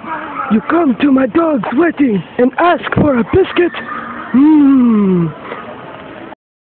You come to my dog's wedding and ask for a biscuit? Mmm.